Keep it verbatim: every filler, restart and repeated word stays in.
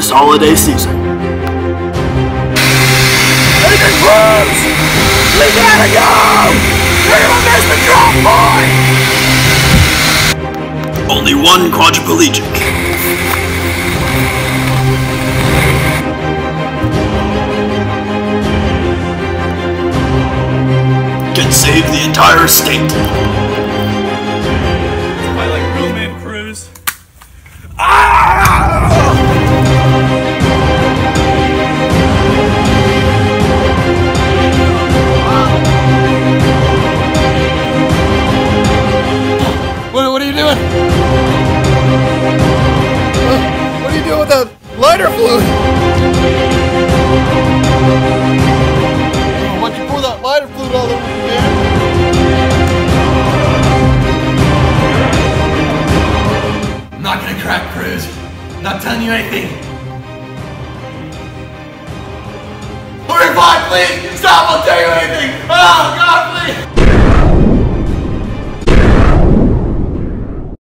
this holiday season. Agent Cruz! We gotta go! You're gonna miss the drop point! Only one quadriplegic. Can save the entire state. I like real man Cruz. What, what are you doing? What, what are you doing with that lighter fluid? Why'd you pour that lighter fluid all over me, man? I'm not gonna crack, Cruz. I'm not telling you anything. Hurry, fine, please! Stop, I'll tell you anything! Oh, God, please!